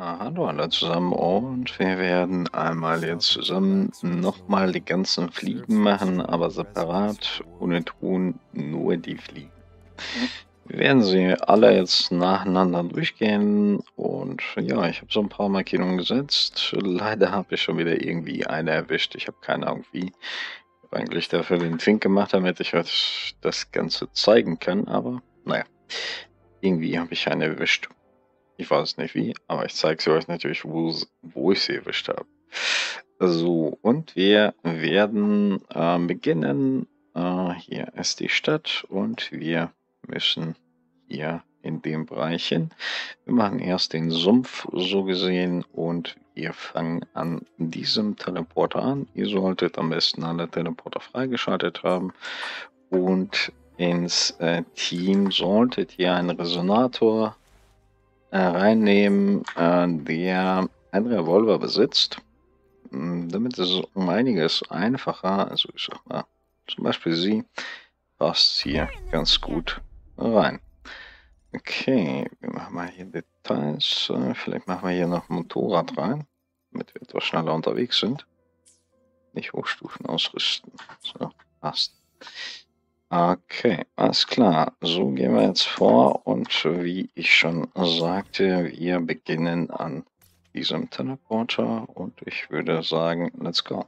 Hallo alle zusammen und wir werden einmal jetzt zusammen nochmal die ganzen Fliegen machen, aber separat, ohne Ton, nur die Fliegen. Wir werden sie alle jetzt nacheinander durchgehen und ja, ich habe so ein paar Markierungen gesetzt. Leider habe ich schon wieder irgendwie eine erwischt. Ich habe keine Ahnung wie. Ich habe eigentlich dafür den Fink gemacht, damit ich euch das Ganze zeigen kann, aber naja, irgendwie habe ich eine erwischt. Ich weiß nicht wie, aber ich zeige sie euch natürlich, wo ich sie erwischt habe. So, und wir werden beginnen. Hier ist die Stadt und wir müssen hier in dem Bereich hin. Wir machen erst den Sumpf so gesehen und wir fangen an diesem Teleporter an. Ihr solltet am besten alle Teleporter freigeschaltet haben und ins Team solltet ihr einen Resonator reinnehmen, der einen Revolver besitzt. Damit ist es um einiges einfacher. Also ich sag mal, zum Beispiel sie passt hier ganz gut rein. Okay, wir machen mal hier Details. Vielleicht machen wir hier noch ein Motorrad rein, damit wir etwas schneller unterwegs sind. Nicht Hochstufen ausrüsten. So, passt. Okay, alles klar. So gehen wir jetzt vor und wie ich schon sagte, wir beginnen an diesem Teleporter und ich würde sagen, let's go.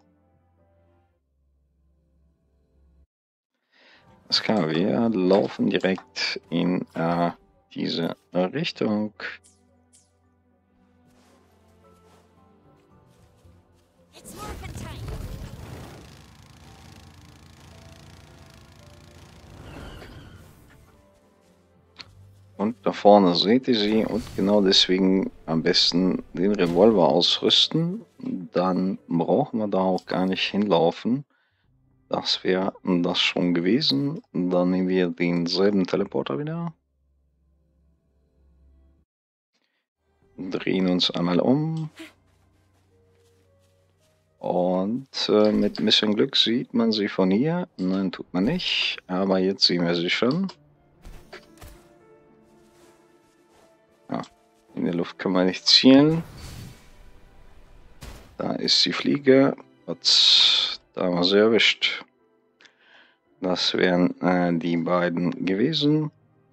Alles klar, wir laufen direkt in diese Richtung. It's morphin' time. Und da vorne seht ihr sie und genau deswegen am besten den Revolver ausrüsten. Dann brauchen wir da auch gar nicht hinlaufen. Das wäre das schon gewesen. Dann nehmen wir denselben Teleporter wieder. Drehen uns einmal um. Und mit ein bisschen Glück sieht man sie von hier. Nein, tut man nicht. Aber jetzt sehen wir sie schon. Ja, in der Luft kann man nicht zielen. Da ist die Fliege. Da haben wir sie erwischt. Das wären die beiden gewesen.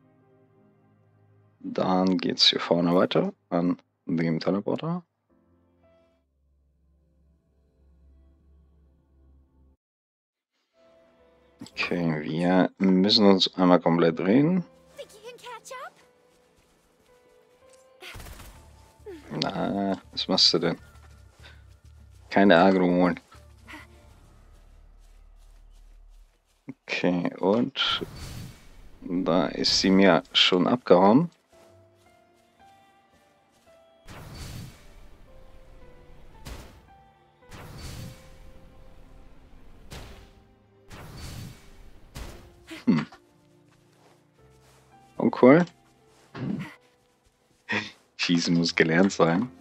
Dann geht es hier vorne weiter an dem Teleporter. Okay, wir müssen uns einmal komplett drehen. Think you can catch up? Na, was machst du denn? Keine Agro holen. Okay, und da ist sie mir schon abgehauen. Uncool. Schießen muss gelernt sein.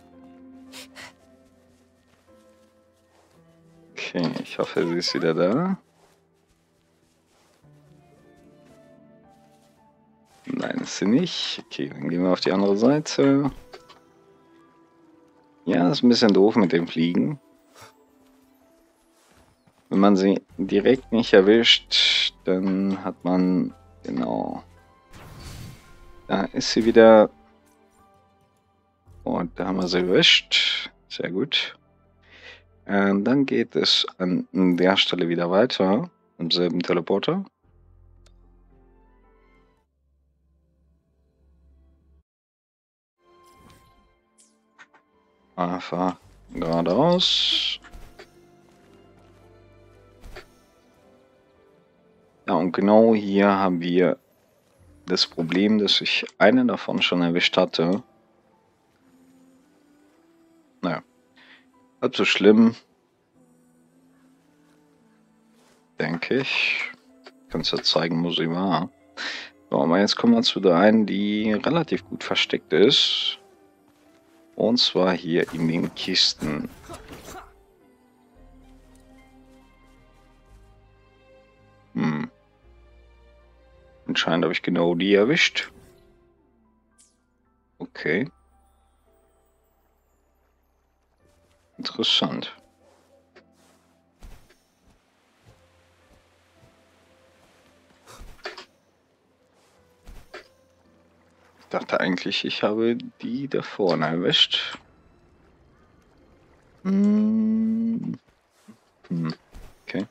Okay, ich hoffe, sie ist wieder da. Nein, ist sie nicht. Okay, dann gehen wir auf die andere Seite. Ja, ist ein bisschen doof mit dem Fliegen. Wenn man sie direkt nicht erwischt, dann hat man, genau. Da ist sie wieder. Und da haben wir sie erwischt. Sehr gut. Dann geht es an der Stelle wieder weiter. Im selben Teleporter. Einfach geradeaus. Ja, und genau hier haben wir das Problem, dass ich einen davon schon erwischt hatte. Naja, halb so schlimm, denke ich. Kannst ja zeigen, wo sie war. So, aber jetzt kommen wir zu der einen, die relativ gut versteckt ist. Und zwar hier in den Kisten. Anscheinend habe ich genau die erwischt. Okay. Interessant. Ich dachte eigentlich, ich habe die da vorne erwischt. Okay.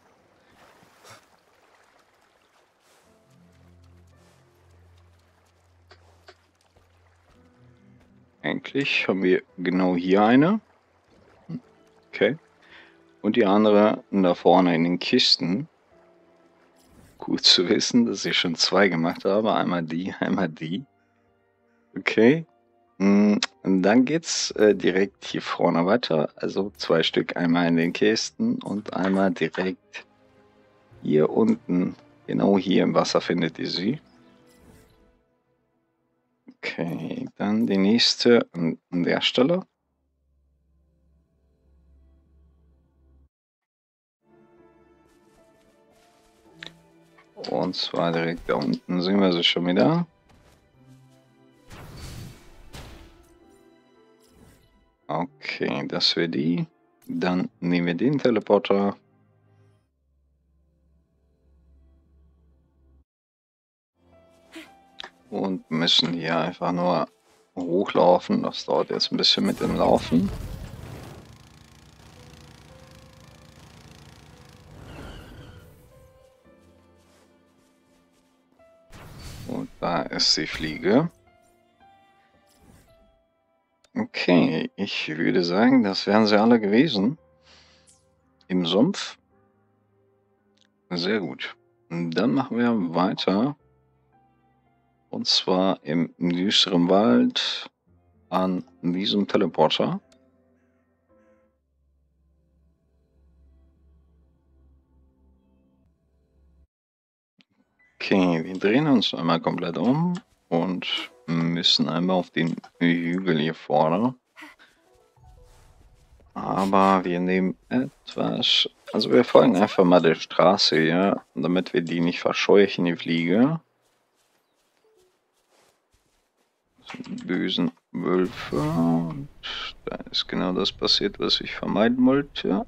Eigentlich haben wir genau hier eine. Okay. Und die andere da vorne in den Kisten. Gut zu wissen, dass ich schon 2 gemacht habe. Einmal die, einmal die. Okay. Und dann geht's direkt hier vorne weiter. Also 2 Stück, einmal in den Kisten und einmal direkt hier unten. Genau hier im Wasser findet ihr sie. Okay, dann die nächste an der Stelle. Und zwar direkt da unten sehen wir sie schon wieder. Okay, das wäre die. Dann nehmen wir den Teleporter. Und müssen hier einfach nur hochlaufen. Das dauert jetzt ein bisschen mit dem Laufen. Und da ist die Fliege. Okay, ich würde sagen, das wären sie alle gewesen. Im Sumpf. Sehr gut. Und dann machen wir weiter. Und zwar im düsteren Wald an diesem Teleporter. Okay, wir drehen uns einmal komplett um und müssen einmal auf den Hügel hier vorne. Aber wir nehmen etwas... Also wir folgen einfach mal der Straße hier, damit wir die nicht verscheuchen, die Fliege. Bösen Wölfe. Und da ist genau das passiert, was ich vermeiden wollte.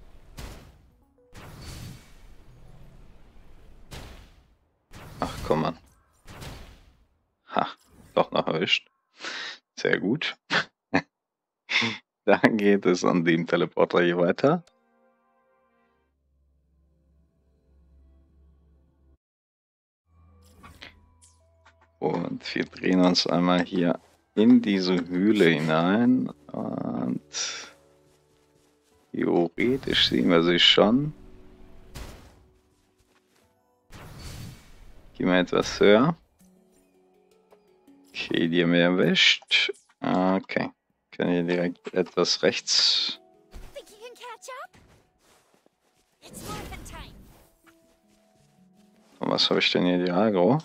Ach, komm an. Ha, doch noch erwischt. Sehr gut. Dann geht es an dem Teleporter hier weiter. Und wir drehen uns einmal hier in diese Höhle hinein. Und theoretisch sehen wir sie schon. Gehen wir etwas höher. Okay, die haben wir erwischt. Okay, können hier direkt etwas rechts. Think you can catch up? It's morphin' time. Und was habe ich denn hier, die Agro?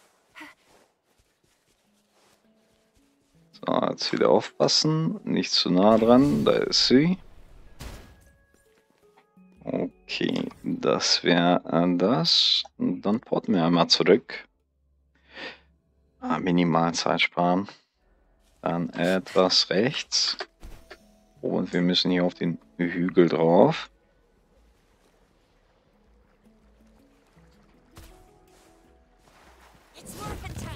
So, jetzt wieder aufpassen. Nicht zu nah dran, da ist sie. Okay, das wäre das. Und dann porten wir einmal zurück. Minimal Zeit sparen. Dann etwas rechts. Und wir müssen hier auf den Hügel drauf. It's morphin' time.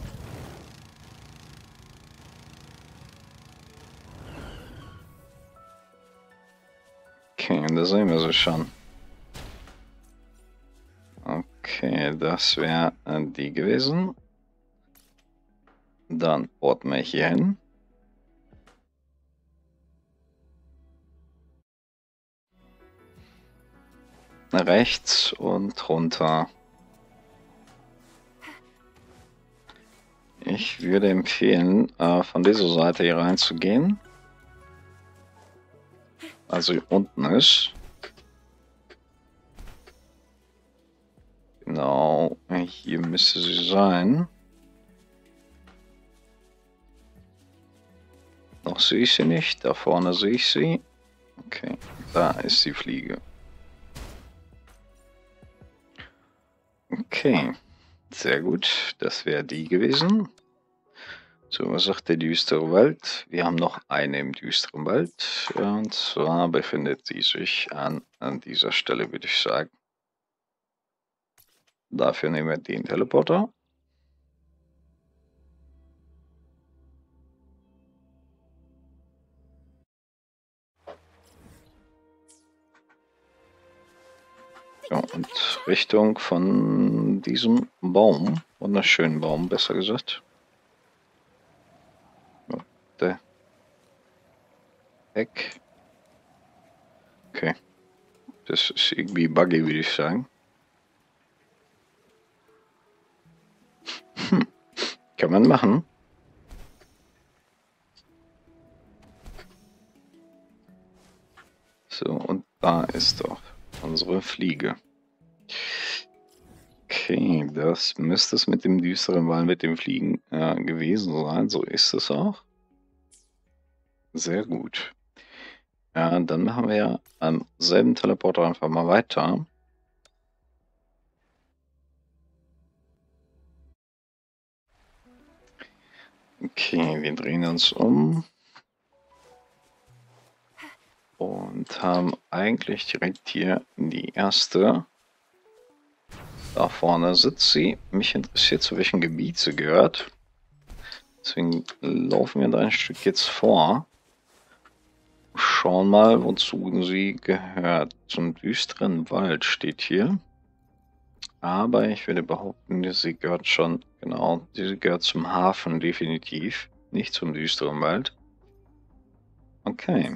Okay, da sehen wir sie schon. Okay, das wäre die gewesen. Dann porten wir hier hin. Rechts und runter. Ich würde empfehlen, von dieser Seite hier reinzugehen. Also hier unten ist. Genau, hier müsste sie sein. Noch sehe ich sie nicht, da vorne sehe ich sie. Okay, da ist die Fliege. Okay, sehr gut, das wäre die gewesen. So, was sagt der düstere Wald? Wir haben noch eine im düsteren Wald. Und zwar befindet sie sich an dieser Stelle, würde ich sagen. Dafür nehmen wir den Teleporter. Ja, und Richtung von diesem Baum, wunderschönen Baum, besser gesagt. Der Heck. Okay. Das ist irgendwie buggy, würde ich sagen. Kann man machen. So, und da ist doch unsere Fliege. Okay, das müsste es mit dem düsteren Wald, mit dem Fliegen gewesen sein. So ist es auch. Sehr gut. Ja, dann machen wir am selben Teleporter einfach mal weiter. Okay, wir drehen uns um. Und haben eigentlich direkt hier die erste. Da vorne sitzt sie. Mich interessiert, zu welchem Gebiet sie gehört. Deswegen laufen wir da ein Stück jetzt vor. Schauen mal, wozu sie gehört. Zum düsteren Wald steht hier. Aber ich würde behaupten, sie gehört schon, genau, sie gehört zum Hafen definitiv. Nicht zum düsteren Wald. Okay.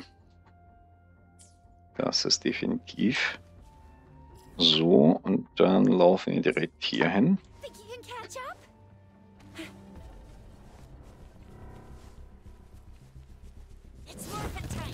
Das ist definitiv so. Und dann laufen wir direkt hier hin. Think you can catch up? It's morphin' time.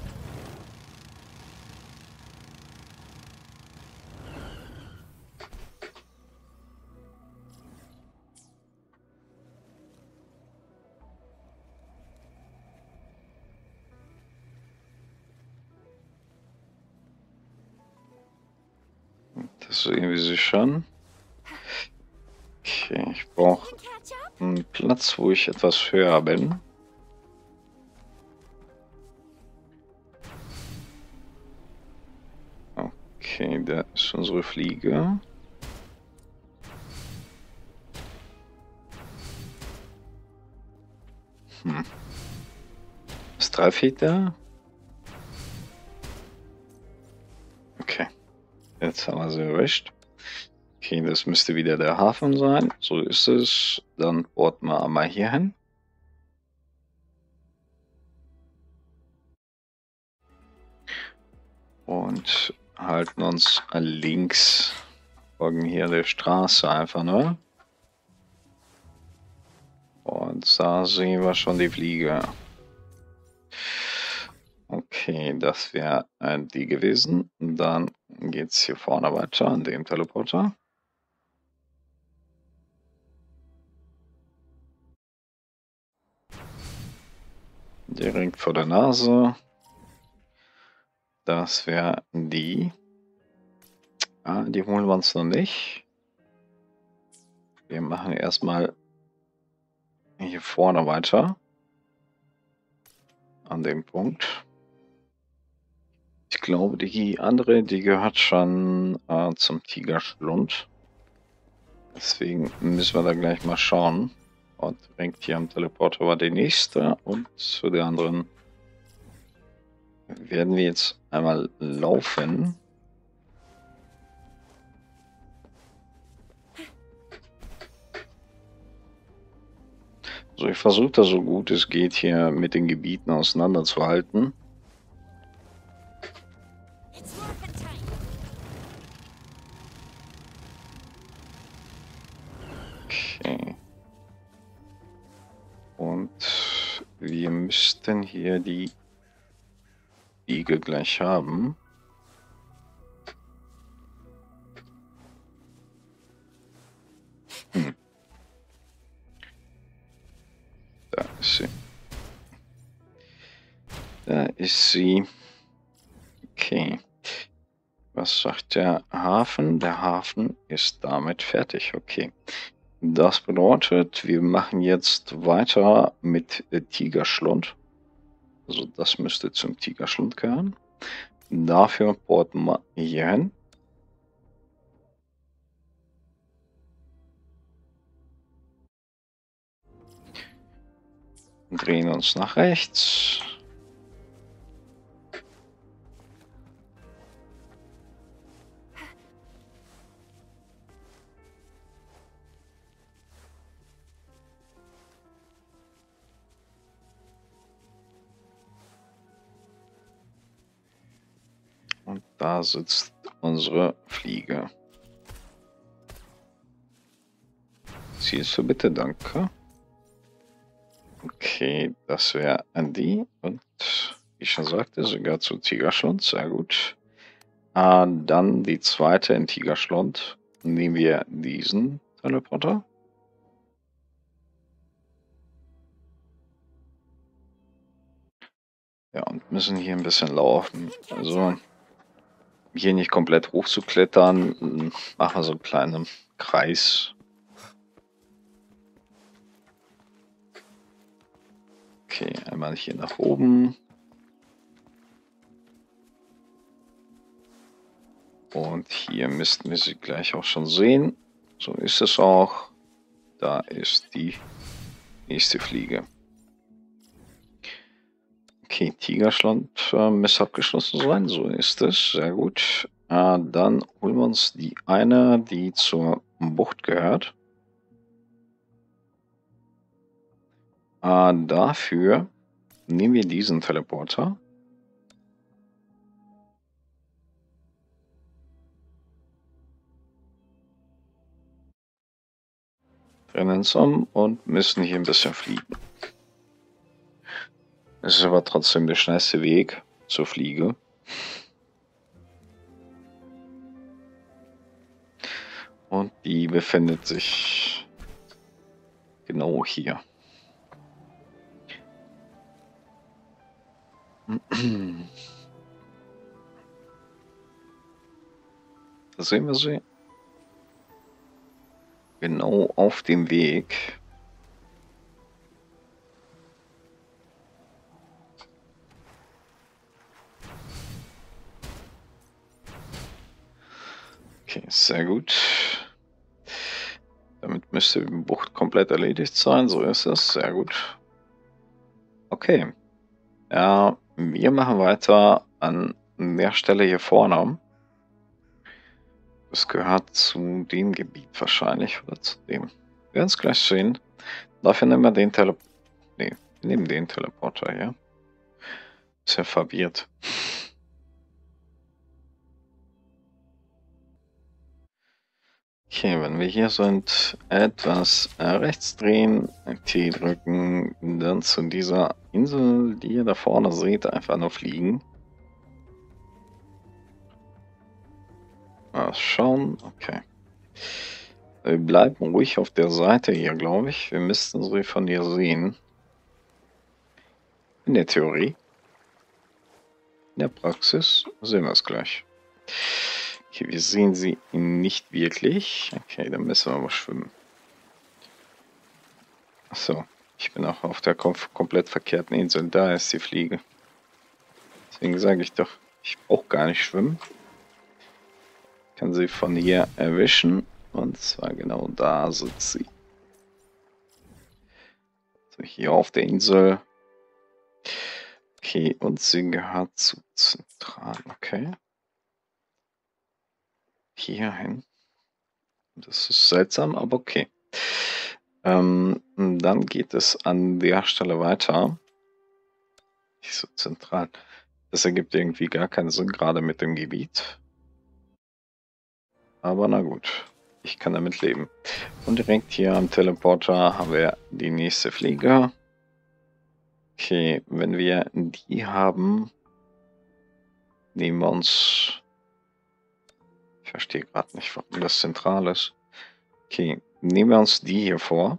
Das sehen wir sie schon. Okay, ich brauche You can catch up? einen Platz, wo ich etwas höher bin. Okay, da ist unsere Fliege. Ist 3 Feet da? Okay, jetzt haben wir sie erwischt. Okay, das müsste wieder der Hafen sein. So ist es. Dann porten wir einmal hier hin. Und halten uns links. Folgen hier der Straße einfach nur. Und da sehen wir schon die Fliege. Okay, das wäre die gewesen. Dann geht es hier vorne weiter an dem Teleporter. Direkt vor der Nase. Das wäre die. Die holen wir uns noch nicht. Wir machen erstmal hier vorne weiter. An dem Punkt. Ich glaube, die andere, die gehört schon zum Tigerschlund. Deswegen müssen wir da gleich mal schauen. Und direkt hier am Teleporter war die nächste. Und zu der anderen werden wir jetzt einmal laufen. So, ich versuche das so gut es geht hier mit den Gebieten auseinanderzuhalten. It's morphin' time. Okay. Und wir müssten hier die Fliege gleich haben. Da ist sie. Da ist sie. Okay. Was sagt der Hafen? Der Hafen ist damit fertig. Okay. Das bedeutet, wir machen jetzt weiter mit Tigerschlund. Also das müsste zum Tigerschlund gehören. Dafür porten wir hier hin. Drehen uns nach rechts. Und da sitzt unsere Fliege. Zielst du bitte, danke. Okay, das wäre Andy. Und wie ich schon sagte, sogar zu Tigerschlund. Sehr gut. Dann die zweite in Tigerschlund. Nehmen wir diesen Teleporter. Ja, und müssen hier ein bisschen laufen. Also hier nicht komplett hoch zu klettern. Machen wir so einen kleinen Kreis. Okay, einmal hier nach oben. Und hier müssten wir sie gleich auch schon sehen. So ist es auch. Da ist die nächste Fliege. Okay, Tigerschlund müsste abgeschlossen sein. So ist es. Sehr gut. Dann holen wir uns die eine, die zur Bucht gehört. Dafür nehmen wir diesen Teleporter. Drehen uns um und müssen hier ein bisschen fliegen. Es ist aber trotzdem der schnellste Weg zur Fliege. Und die befindet sich genau hier. Da sehen wir sie. Genau auf dem Weg. Okay, sehr gut. Damit müsste die Bucht komplett erledigt sein. So ist es. Sehr gut. Okay. Ja, wir machen weiter an der Stelle hier vorne. Das gehört zu dem Gebiet wahrscheinlich. Oder zu dem. Wir werden es gleich sehen. Dafür nehmen wir den Teleporter. Nee, wir nehmen den Teleporter hier. Ist ja verwirrt. Okay, wenn wir hier sind, etwas rechts drehen, T drücken, dann zu dieser Insel, die ihr da vorne seht, einfach nur fliegen. Mal schauen, okay. Wir bleiben ruhig auf der Seite hier, glaube ich. Wir müssten sie von hier sehen. In der Theorie. In der Praxis sehen wir es gleich. Okay, wir sehen sie nicht wirklich. Okay, dann müssen wir aber schwimmen. Achso, ich bin auch auf der komplett verkehrten Insel. Da ist die Fliege. Deswegen sage ich doch, ich brauche gar nicht schwimmen. Ich kann sie von hier erwischen. Und zwar genau da sitzt sie. So, hier auf der Insel. Okay, und sie gehört zu Zentral. Okay. Hierhin. Das ist seltsam, aber okay. Dann geht es an der Stelle weiter. Nicht so zentral. Das ergibt irgendwie gar keinen Sinn, gerade mit dem Gebiet. Aber na gut, ich kann damit leben. Und direkt hier am Teleporter haben wir die nächste Fliege. Okay, wenn wir die haben, nehmen wir uns... Ich verstehe gerade nicht, warum das zentral ist. Okay, nehmen wir uns die hier vor.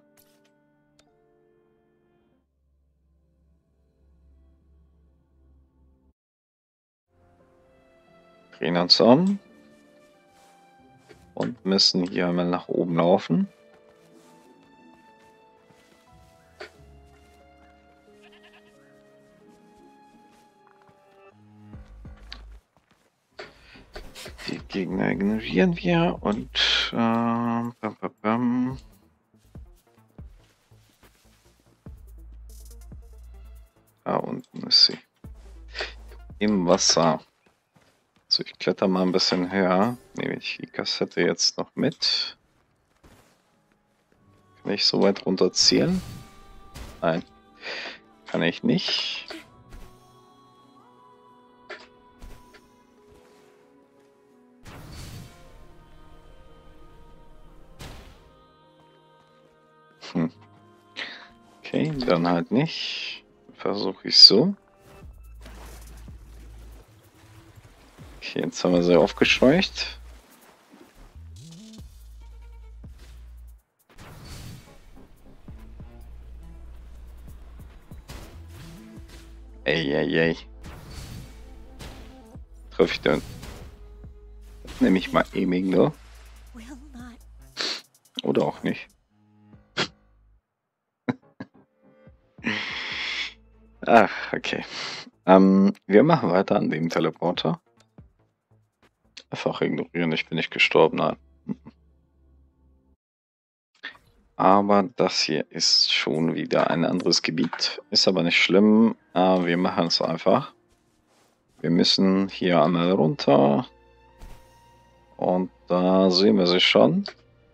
Drehen uns um. Und müssen hier einmal nach oben laufen. Gegner ignorieren wir und da unten ist sie. Im Wasser. So, ich kletter mal ein bisschen höher. Nehme ich die Kassette jetzt noch mit. Kann ich so weit runterziehen? Nein, kann ich nicht. Okay, dann halt nicht. Versuche ich so. Okay, jetzt haben wir sie aufgescheucht. Ey. Treffe ich den? Nehme ich mal Aiming, ne? Oder auch nicht. Ach, okay. Wir machen weiter an dem Teleporter. Einfach ignorieren, ich bin nicht gestorben, nein. Aber das hier ist schon wieder ein anderes Gebiet. Ist aber nicht schlimm. Wir machen es einfach. Wir müssen hier einmal runter. Und da sehen wir sie schon.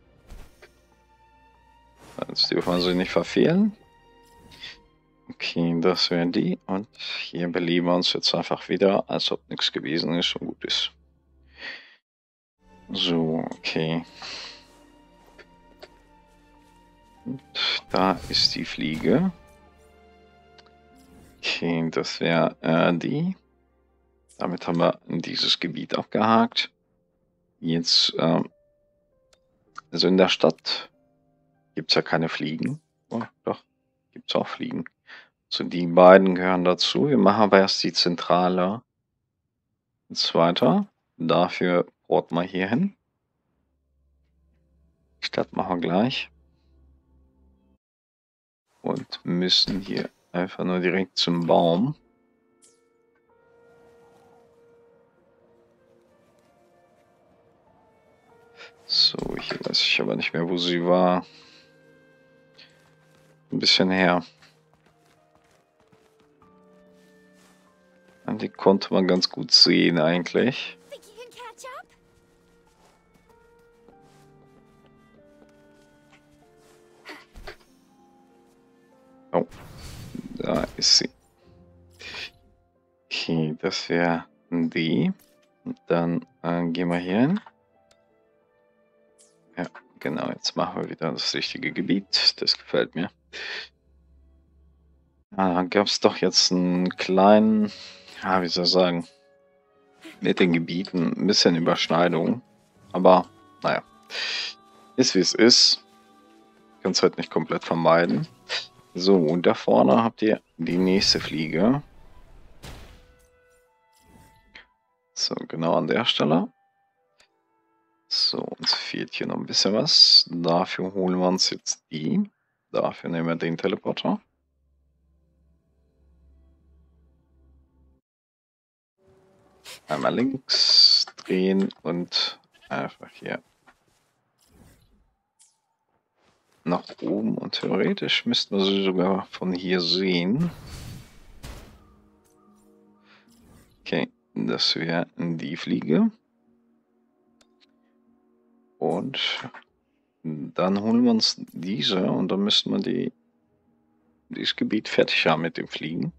Jetzt dürfen wir sie nicht verfehlen. Okay, das wären die. Und hier beleben wir uns jetzt einfach wieder, als ob nichts gewesen ist und gut ist. So, okay. Und da ist die Fliege. Okay, das wäre die. Damit haben wir dieses Gebiet abgehakt. Jetzt, also in der Stadt gibt es ja keine Fliegen. Oh, doch, gibt es auch Fliegen. So, die beiden gehören dazu. Wir machen aber erst die Zentrale. Jetzt weiter. Dafür porten wir hier hin. Die Stadt machen wir gleich. Und müssen hier einfach nur direkt zum Baum. So, hier weiß ich aber nicht mehr, wo sie war. Ein bisschen her. Und die konnte man ganz gut sehen eigentlich. Oh, da ist sie. Okay, das wäre die. Und dann gehen wir hier hin. Ja, genau, jetzt machen wir wieder das richtige Gebiet. Das gefällt mir. Da gab es doch jetzt einen kleinen, wie soll ich sagen, mit den Gebieten ein bisschen Überschneidung. Aber naja, ist wie es ist. Ich kann es halt nicht komplett vermeiden. So, und da vorne habt ihr die nächste Fliege. So, genau an der Stelle. So, uns fehlt hier noch ein bisschen was. Dafür holen wir uns jetzt die. Dafür nehmen wir den Teleporter. Einmal links drehen und einfach hier nach oben. Und theoretisch müssten wir sie sogar von hier sehen. Okay, das wäre die Fliege. Und dann holen wir uns diese und dann müssten wir dieses Gebiet fertig haben mit dem Fliegen.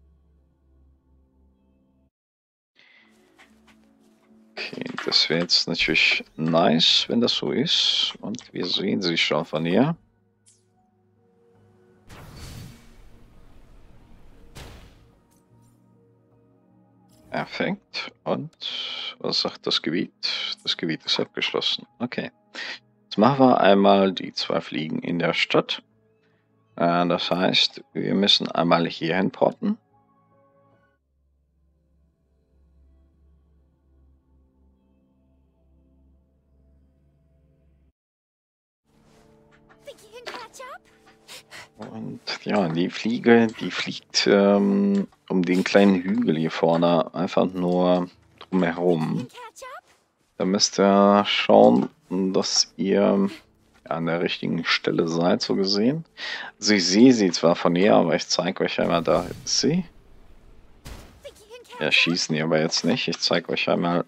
Okay, das wäre jetzt natürlich nice, wenn das so ist. Und wir sehen sie schon von hier. Perfekt. Und was sagt das Gebiet? Das Gebiet ist abgeschlossen. Okay. Jetzt machen wir einmal die 2 Fliegen in der Stadt. Das heißt, wir müssen einmal hier hin porten. Und ja, die Fliege, die fliegt um den kleinen Hügel hier vorne einfach nur drumherum. Da müsst ihr schauen, dass ihr an der richtigen Stelle seid, so gesehen. Also ich sehe sie zwar von hier, aber ich zeige euch einmal, da ist sie. Think you can Wir catch up? schießen die aber jetzt nicht. Ich zeige euch einmal,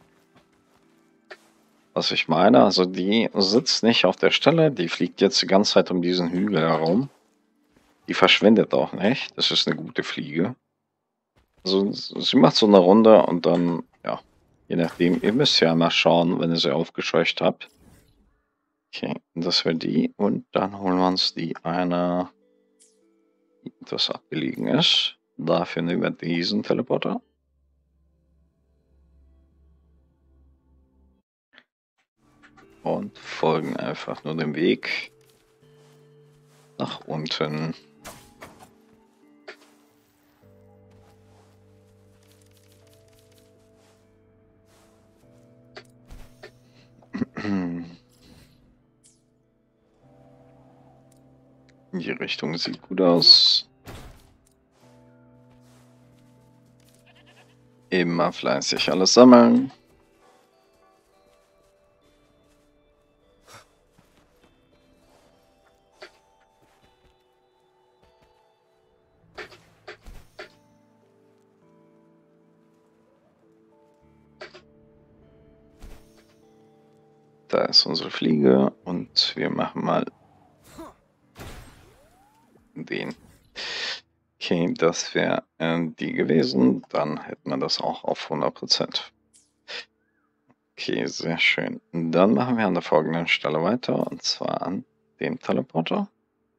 was ich meine. Also die sitzt nicht auf der Stelle, die fliegt jetzt die ganze Zeit um diesen Hügel herum. Die verschwindet auch nicht. Das ist eine gute Fliege. Also sie macht so eine Runde und dann, ja, je nachdem, ihr müsst ja mal schauen, wenn ihr sie aufgescheucht habt. Okay, das wäre die. Und dann holen wir uns die eine, die etwas abgelegen ist. Dafür nehmen wir diesen Teleporter. Und folgen einfach nur dem Weg nach unten. Die Richtung sieht gut aus. Immer fleißig alles sammeln. Da ist unsere Fliege und wir machen mal den. Okay, das wäre die gewesen. Dann hätten wir das auch auf 100%. Okay, sehr schön. Dann machen wir an der folgenden Stelle weiter, und zwar an dem Teleporter.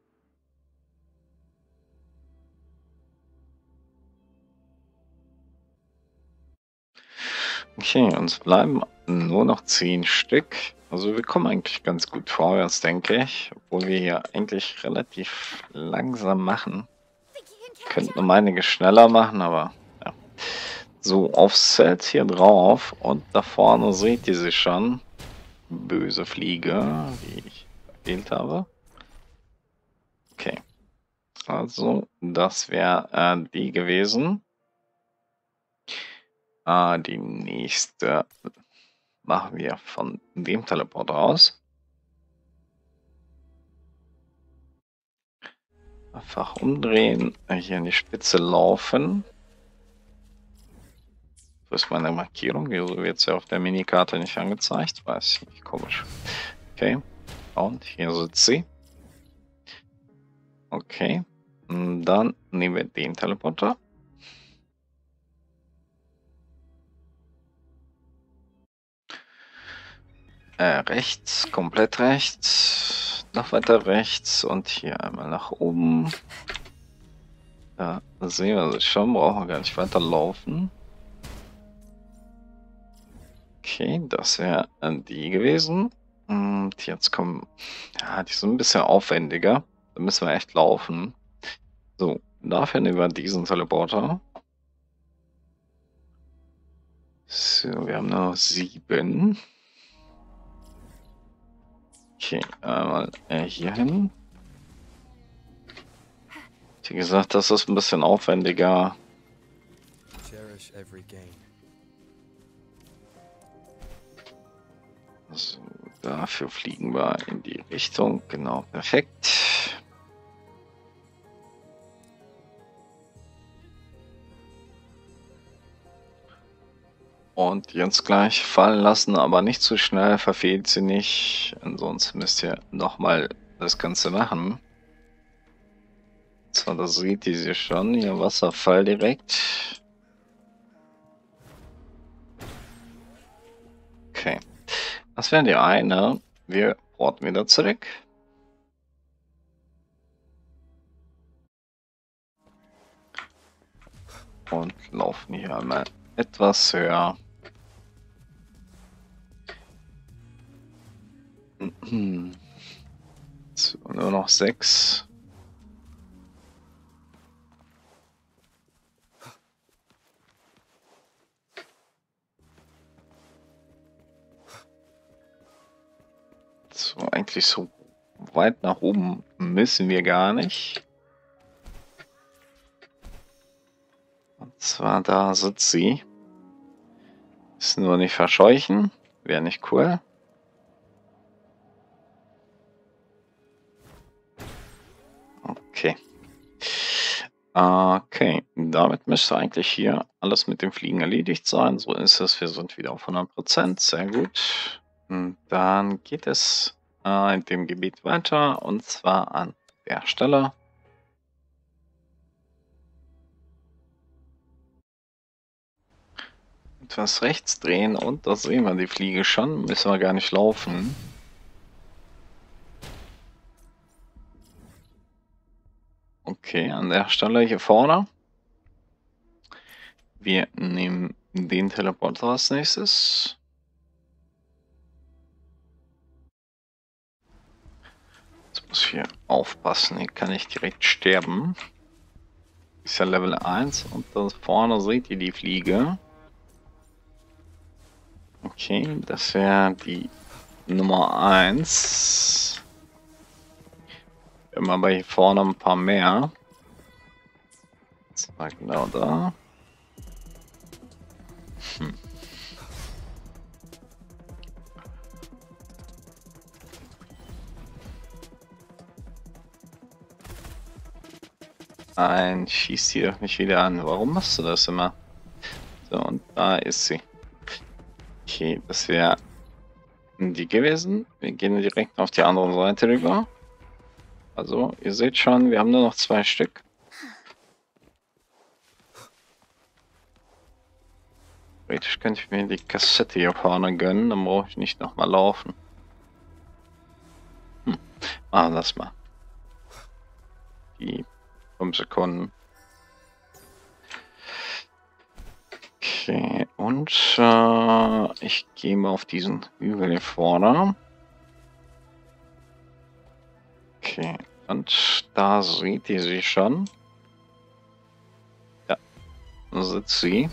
Okay, uns bleiben nur noch 10 Stück. Also wir kommen eigentlich ganz gut vorwärts, denke ich. Obwohl wir hier eigentlich relativ langsam machen. Think you can catch Könnten up? um einiges schneller machen, aber ja. So, aufs Set hier drauf und da vorne seht ihr sie schon. Böse Fliege, die ich erwähnt habe. Okay. Also, das wäre die gewesen. Die nächste machen wir von dem Teleporter aus. Einfach umdrehen, hier in die Spitze laufen. Wo ist meine Markierung? Hier wird es ja auf der Minikarte nicht angezeigt. Weiß ich nicht, komisch. Okay, und hier sitzt sie. Okay, und dann nehmen wir den Teleporter. Rechts, komplett rechts, noch weiter rechts und hier einmal nach oben. Da sehen wir sie schon, brauchen wir gar nicht weiter laufen. Okay, das wäre die gewesen. Und jetzt kommen, ja, die sind ein bisschen aufwendiger. Da müssen wir echt laufen. So, dafür nehmen wir diesen Teleporter. So, wir haben noch 7. Okay, einmal hier hin. Wie gesagt, das ist ein bisschen aufwendiger. Cherish every gain. So, dafür fliegen wir in die Richtung. Genau, perfekt. Und jetzt gleich fallen lassen, aber nicht zu schnell, verfehlt sie nicht. Ansonsten müsst ihr nochmal das Ganze machen. So, da seht ihr sie schon, hier Wasserfall direkt. Okay, das wäre die eine. Wir porten wieder zurück. Und laufen hier einmal etwas höher. So, nur noch 6. So, eigentlich so weit nach oben müssen wir gar nicht. Und zwar da sitzt sie. Ist nur nicht verscheuchen. wäre nicht cool. Okay. Okay, damit müsste eigentlich hier alles mit dem Fliegen erledigt sein. So ist es. Wir sind wieder auf 100%. Sehr gut. Und dann geht es in dem Gebiet weiter, und zwar an der Stelle. Etwas rechts drehen und da sehen wir die Fliege schon. Müssen wir gar nicht laufen. Okay, an der Stelle hier vorne. Wir nehmen den Teleporter als nächstes. Jetzt muss ich hier aufpassen, hier kann ich direkt sterben. Ist ja Level 1 und da vorne seht ihr die Fliege. Okay, das wäre die Nummer 1. Wir haben aber hier vorne ein paar mehr. Das war genau da. Nein, schieß die doch nicht wieder an. Warum machst du das immer? So, und da ist sie. Okay, das wäre die gewesen. Wir gehen direkt auf die andere Seite rüber. Also, ihr seht schon, wir haben nur noch 2 Stück. Theoretisch könnte ich mir die Kassette hier vorne gönnen, dann brauche ich nicht nochmal laufen. Machen wir das mal. Die 5 Sekunden. Okay, und ich gehe mal auf diesen Hügel hier vorne. Okay, und da seht ihr sie schon. Ja, da sitzt sie.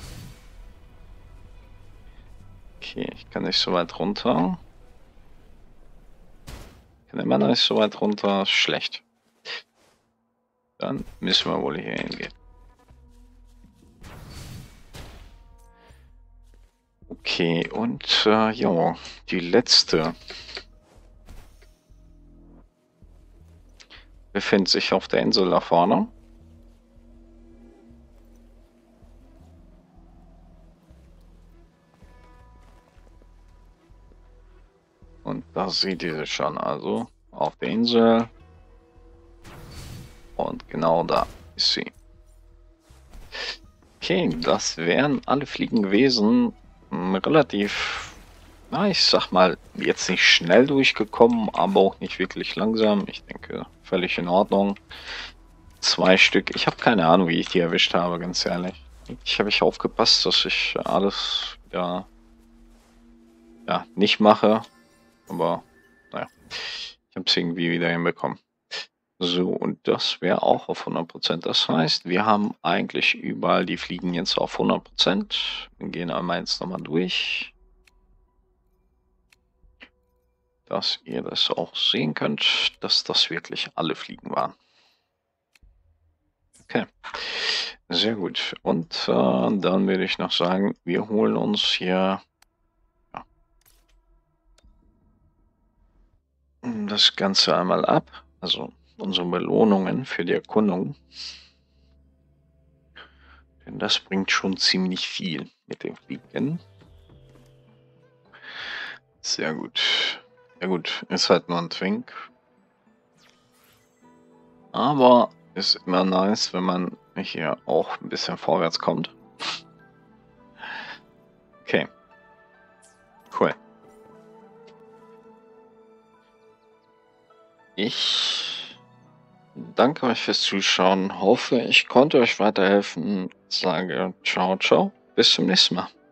Okay, ich kann nicht so weit runter. Ich kann immer noch nicht so weit runter. Schlecht. Dann müssen wir wohl hier hingehen. Okay, und ja, die letzte befindet sich auf der Insel da vorne. Und da seht ihr sie schon, also auf der Insel. Und genau da ist sie. Okay, das wären alle Fliegen gewesen. Relativ, na, ich sag mal, jetzt nicht schnell durchgekommen, aber auch nicht wirklich langsam. Ich denke, völlig in Ordnung. 2 Stück. Ich habe keine Ahnung, wie ich die erwischt habe, ganz ehrlich. Ich habe aufgepasst, dass ich alles wieder nicht mache. Aber naja, ich habe es irgendwie wieder hinbekommen. So, und das wäre auch auf 100%. Das heißt, wir haben eigentlich überall die Fliegen jetzt auf 100%. Wir gehen einmal jetzt nochmal durch, dass ihr das auch sehen könnt, dass das wirklich alle Fliegen waren. Okay, sehr gut. Und dann würde ich noch sagen, wir holen uns hier das Ganze einmal ab. Also unsere Belohnungen für die Erkundung. Denn das bringt schon ziemlich viel mit dem Fliegen. Sehr gut. Ja gut, ist halt nur ein Twink. Aber ist immer nice, wenn man hier auch ein bisschen vorwärts kommt. Okay. Cool. Ich danke euch fürs Zuschauen. Hoffe, ich konnte euch weiterhelfen. Sage ciao, ciao. Bis zum nächsten Mal.